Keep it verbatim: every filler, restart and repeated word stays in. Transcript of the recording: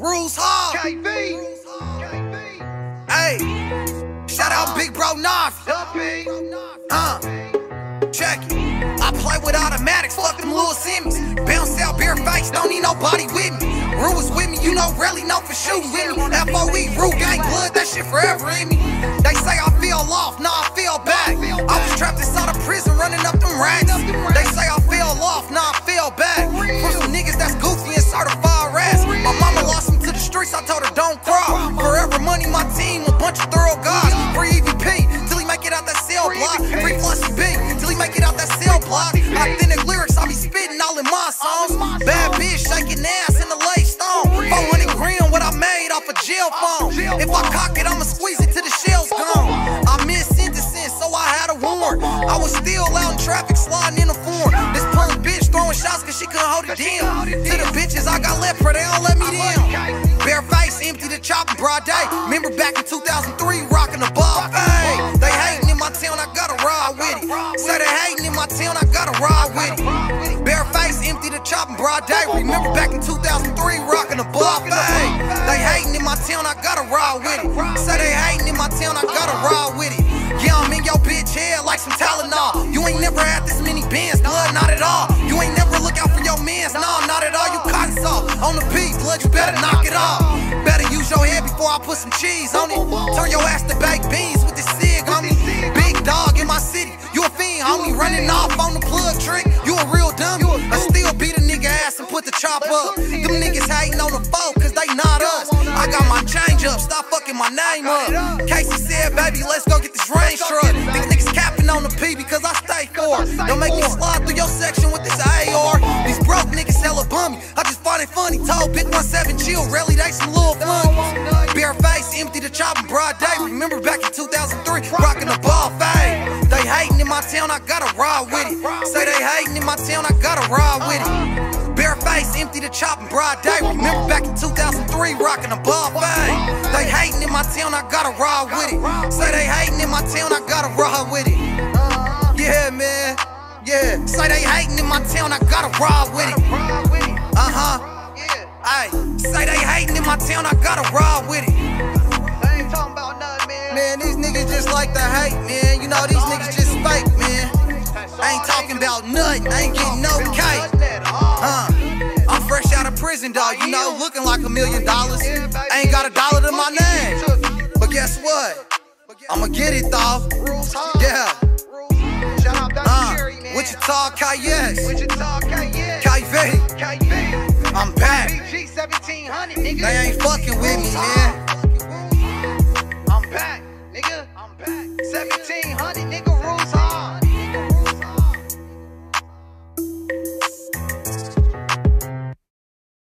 Rules hard. K V. Hey, shout out Big Bro Navi. Uh, check it. I play with automatics, fuck them little simmies. Bounce out BareFace, don't need nobody with me. Rue was with me, you know, really know for shooting with me. F O E, Rue gang blood, that shit forever in me. They say I feel off, nah, I feel back. I was trapped inside a prison running up them racks. They say I feel off, nah, I feel back. From some niggas that's goofy and certified rats. My mama lost me to the streets, I told her don't cry. Forever money, my team, a bunch of thorough guys. Free E V P, till he make it out that cell block. Free Flussy B, till he make it out that cell block. Authentic lyrics, I be spitting all in my songs. Bad bitch shaking ass in the late stone. four hundred grand, what I made off a jail phone. If I cock it, I'ma squeeze it till the shell's gone. I missed sentencing, so I had a warrant. I was still out in traffic, sliding in a foreign. This punk bitch throwing shots cause she couldn't hold it down. To the bitches I got left for, they don't let me down. BareFace, empty the chop in broad day. Remember back in two thousand three, rocking the ball. Hey, they hating in my town, I gotta ride with it. Say they hating in my town, I gotta ride with it. BareFace, empty the chop in broad day. Remember back in two thousand three, rocking the ball. Hey, they hating in my town, I gotta ride with it. Say they hating in my town, I gotta ride with it. Yeah, I'm in your bitch head like some Tylenol. You ain't never had this many bands, blood, not at all. You ain't never look out for your mans, nah, not at all. You cotton soft on the beat, blood, you better knock it off. Better use your head before I put some cheese on it. Turn your ass to baked beans with the cig on me. Big dog in my city, you a fiend, homie. Running off on the plug trick, you a real dummy. I still beat a nigga ass and put the chop up. Them niggas hating on the foe, cause they not us. I got my change up, stop fucking my name up. Casey said, baby, let's go get this range truck. These niggas capping on the P because I stay for it. Don't make me slide through your section with this A R. These broke niggas hella bummy, I just find it funny. Told Big one seven chill, really they some little fun. BareFace, empty the chop in broad day. Remember back in two thousand three, rocking the ball fade. They hating in my town, I gotta ride with it. Say they hating in my town, I gotta ride with it. BareFace, empty the chop in broad day. Remember back in two thousand three, rocking the ball fade. They hating in my town, I gotta ride with it. Say they hating in my town, I gotta ride with it. Yeah, man, yeah. Say they hating in my town, I gotta ride with it. Uh-huh. Ay, say they hating in my town, I gotta ride with it. They ain't talking about nothing, man. Man, these niggas just like to hate, man. You know, these niggas just fake, man. I ain't talking about nothing, I ain't getting no cake. Uh, I'm fresh out of prison, dog, you know, looking like a million dollars. I ain't got a dollar to my name. But guess what? I'ma get it, though. Yeah. Uh, Wichita, K S. K V. I'm back. They ain't fucking with me, man.